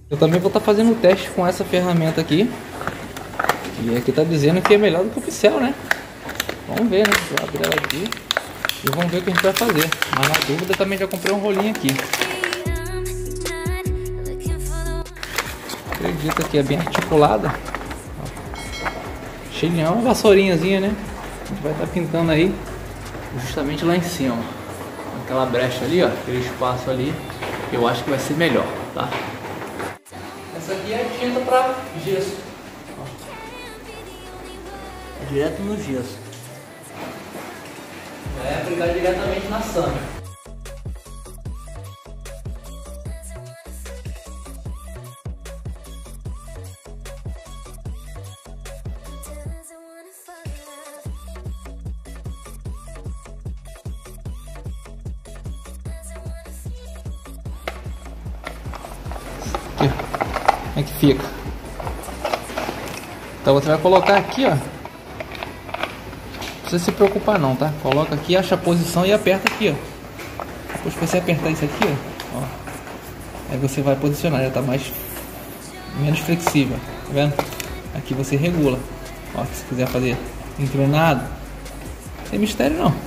Eu também vou estar fazendo o teste com essa ferramenta aqui. E aqui tá dizendo que é melhor do que o pincel, né? Vamos ver, né? Vou abrir ela aqui e vamos ver o que a gente vai fazer. Mas na dúvida também já comprei um rolinho aqui. Acredita que é bem articulada. Cheio de uma vassourinhazinha, né? A gente vai estar pintando aí justamente lá em cima. Aquela brecha ali, ó, aquele espaço ali, eu acho que vai ser melhor, tá? Essa aqui é a tinta para gesso. Ó. É direto no gesso. Vai aplicar diretamente na sâmia. Aqui. Como é que fica? Então você vai colocar aqui, ó. Não precisa se preocupar não, tá? Coloca aqui, acha a posição e aperta aqui, ó. Depois que você apertar isso aqui, ó, aí você vai posicionar, já tá menos flexível, tá vendo? Aqui você regula. Ó, se quiser fazer inclinado, não tem mistério não.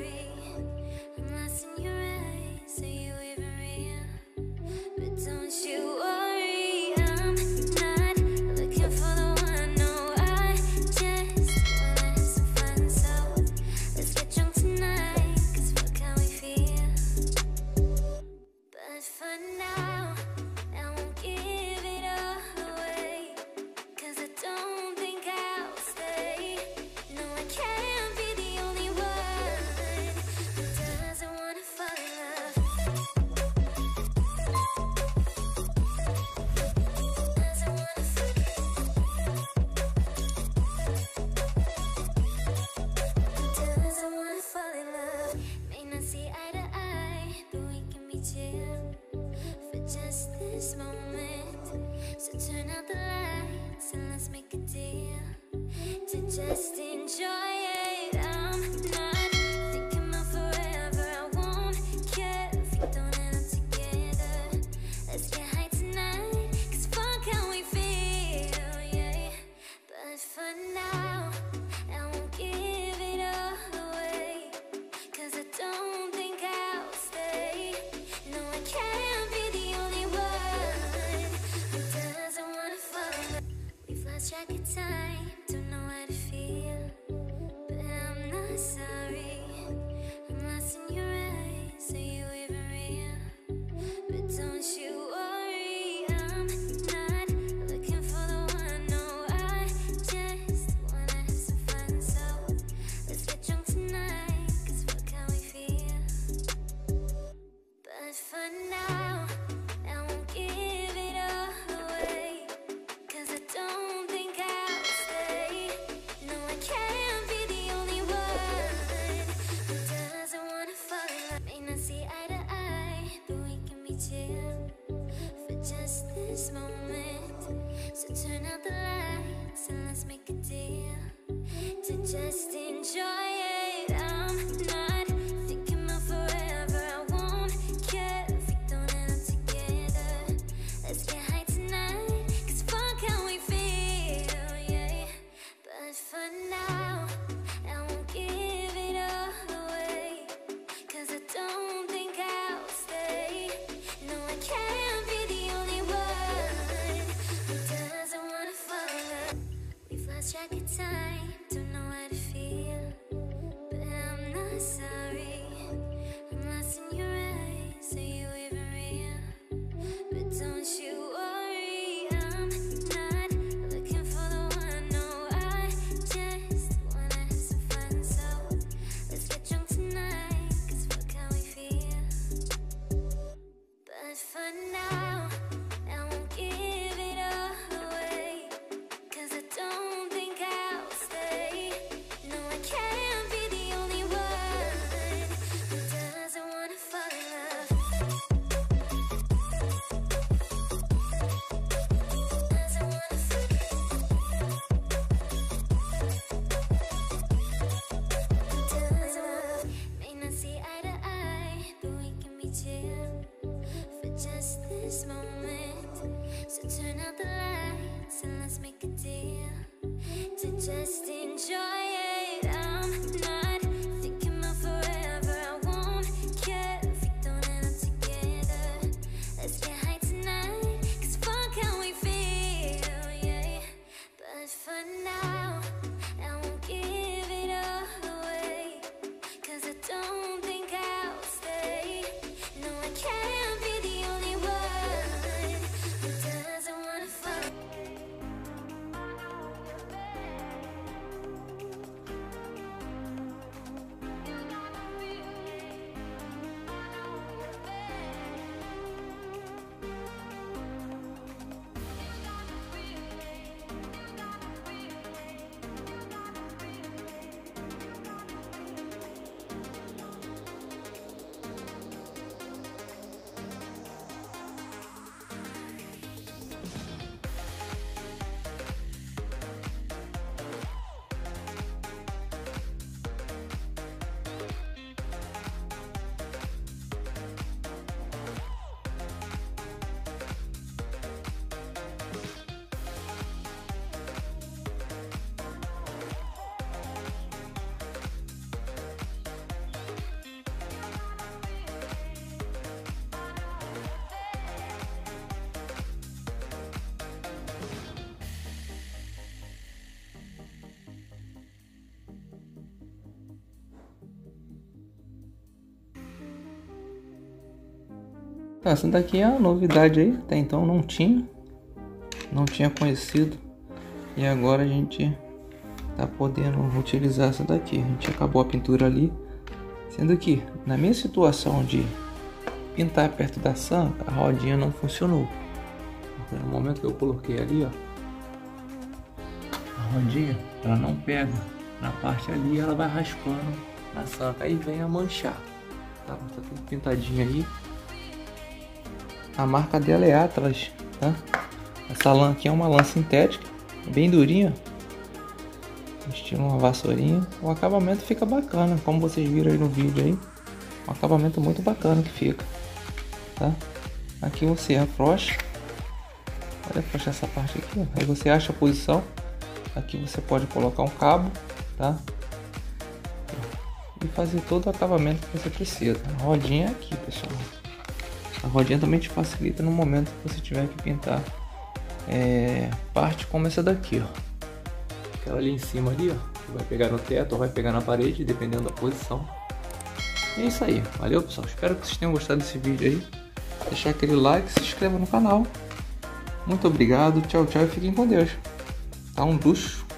Don't you Essa daqui é a novidade aí, até então não tinha conhecido, e agora a gente tá podendo utilizar essa daqui. A gente acabou a pintura ali, sendo que na minha situação de pintar perto da sanca, a rodinha não funcionou, porque no momento que eu coloquei ali, ó, a rodinha ela não pega na parte ali, ela vai raspando na sanca, aí vem a manchar, tá tudo pintadinho aí. A marca dela é Atlas, tá? Essa lã aqui é uma lã sintética, bem durinha, estilo uma vassourinha. O acabamento fica bacana, como vocês viram aí no vídeo aí, um acabamento muito bacana que fica, tá? Aqui você afrouxa, pode afrouxar essa parte aqui, ó. Aí você acha a posição. Aqui você pode colocar um cabo, tá? E fazer todo o acabamento que você precisa. A rodinha é aqui, pessoal. A rodinha também te facilita no momento que você tiver que pintar parte como essa daqui, ó. Aquela ali em cima ali, ó, que vai pegar no teto ou vai pegar na parede, dependendo da posição. E é isso aí. Valeu, pessoal. Espero que vocês tenham gostado desse vídeo aí. Deixar aquele like, se inscreva no canal. Muito obrigado. Tchau, tchau e fiquem com Deus. Tá um luxo.